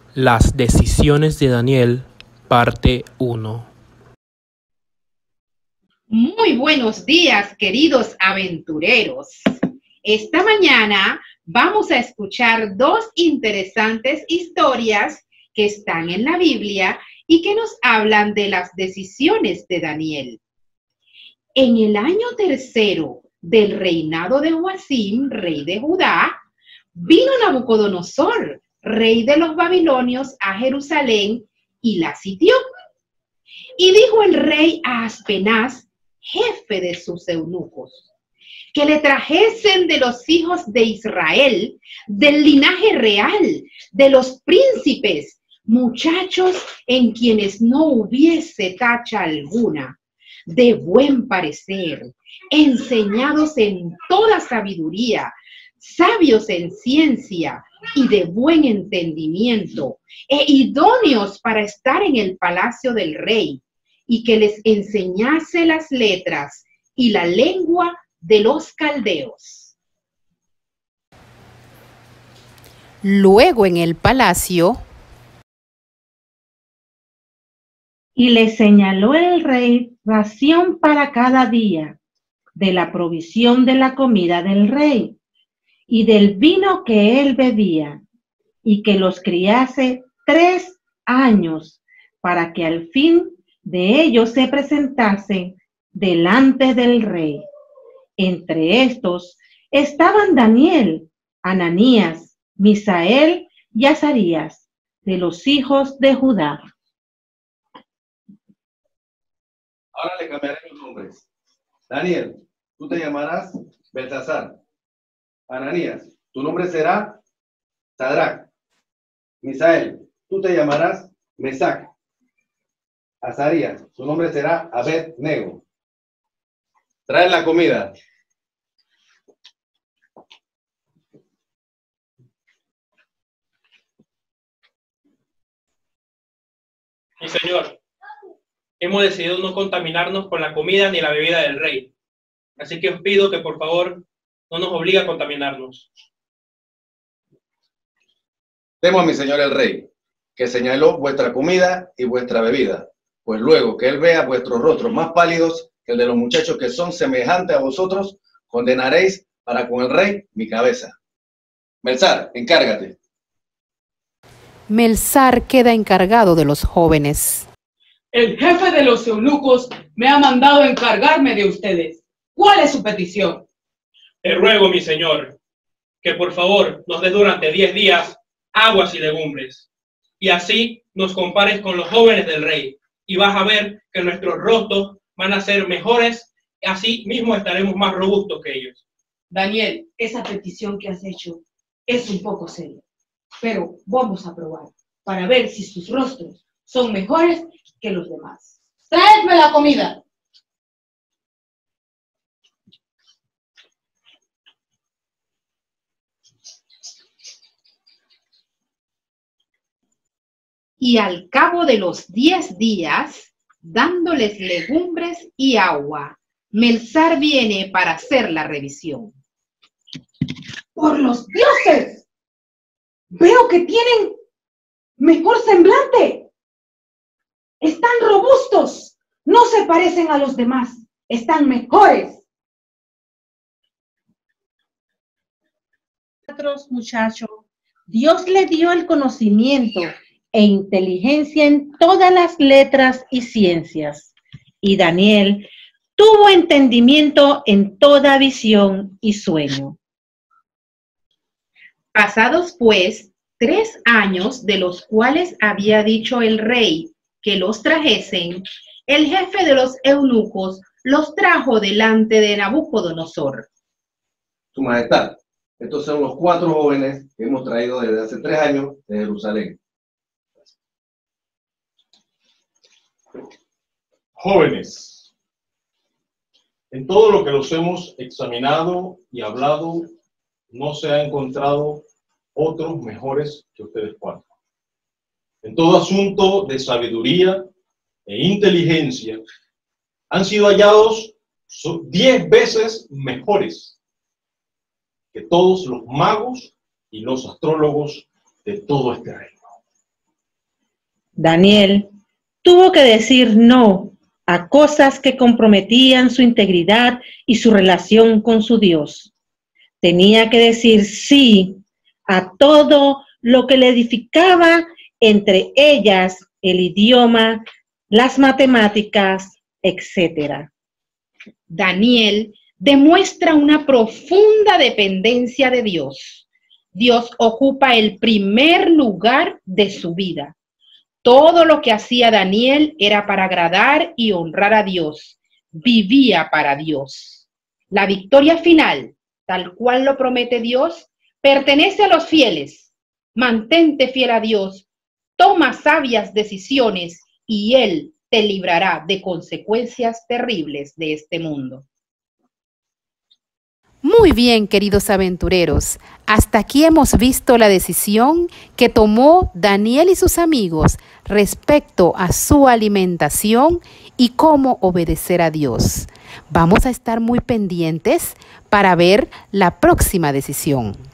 Las decisiones de Daniel, parte 1. Muy buenos días, queridos aventureros. Esta mañana vamos a escuchar dos interesantes historias que están en la Biblia y que nos hablan de las decisiones de Daniel. En el año tercero del reinado de Joacim, rey de Judá, vino Nabucodonosor, rey de los babilonios, a Jerusalén y la sitió. Y dijo el rey a Aspenaz, jefe de sus eunucos, que le trajesen de los hijos de Israel, del linaje real, de los príncipes, muchachos en quienes no hubiese tacha alguna, de buen parecer, enseñados en toda sabiduría, sabios en ciencia y de buen entendimiento, e idóneos para estar en el palacio del rey, y que les enseñase las letras y la lengua de los caldeos. Luego en el palacio, y le señaló el rey ración para cada día de la provisión de la comida del rey y del vino que él bebía, y que los criase 3 años, para que al fin de ellos se presentasen delante del rey. Entre estos estaban Daniel, Ananías, Misael y Azarías, de los hijos de Judá. Ahora le cambiaré los nombres. Daniel, tú te llamarás Belsasar. Ananías, tu nombre será Sadrac. Misael, tú te llamarás Mesac. Azarías, su nombre será Abed-Nego. Trae la comida. Mi señor, hemos decidido no contaminarnos con la comida ni la bebida del rey. Así que os pido que por favor no nos obligue a contaminarnos. Temo a mi señor el rey, que señaló vuestra comida y vuestra bebida, pues luego que él vea vuestros rostros más pálidos que el de los muchachos que son semejantes a vosotros, condenaréis para con el rey mi cabeza. Melzar, encárgate. Melzar queda encargado de los jóvenes. El jefe de los eunucos me ha mandado encargarme de ustedes. ¿Cuál es su petición? Te ruego, mi señor, que por favor nos des durante 10 días aguas y legumbres, y así nos compares con los jóvenes del rey, y vas a ver que nuestros rostros van a ser mejores, y así mismo estaremos más robustos que ellos. Daniel, esa petición que has hecho es un poco seria, pero vamos a probar para ver si sus rostros son mejores que los demás. ¡Traedme la comida! Y al cabo de los 10 días, dándoles legumbres y agua, Melzar viene para hacer la revisión. ¡Por los dioses! Veo que tienen mejor semblante. Están robustos. No se parecen a los demás. Están mejores. Otros muchachos, Dios le dio el conocimiento e inteligencia en todas las letras y ciencias. Y Daniel tuvo entendimiento en toda visión y sueño. Pasados pues 3 años, de los cuales había dicho el rey que los trajesen, el jefe de los eunucos los trajo delante de Nabucodonosor. Su majestad, estos son los 4 jóvenes que hemos traído desde hace 3 años de Jerusalén. Jóvenes, en todo lo que los hemos examinado y hablado, no se ha encontrado otros mejores que ustedes 4. En todo asunto de sabiduría e inteligencia, han sido hallados 10 veces mejores que todos los magos y los astrólogos de todo este reino. Daniel tuvo que decir no a cosas que comprometían su integridad y su relación con su Dios. Tenía que decir sí a todo lo que le edificaba, entre ellas el idioma, las matemáticas, etc. Daniel demuestra una profunda dependencia de Dios. Dios ocupa el primer lugar de su vida. Todo lo que hacía Daniel era para agradar y honrar a Dios. Vivía para Dios. La victoria final, tal cual lo promete Dios, pertenece a los fieles. Mantente fiel a Dios, toma sabias decisiones y Él te librará de consecuencias terribles de este mundo. Muy bien, queridos aventureros, hasta aquí hemos visto la decisión que tomó Daniel y sus amigos respecto a su alimentación y cómo obedecer a Dios. Vamos a estar muy pendientes para ver la próxima decisión.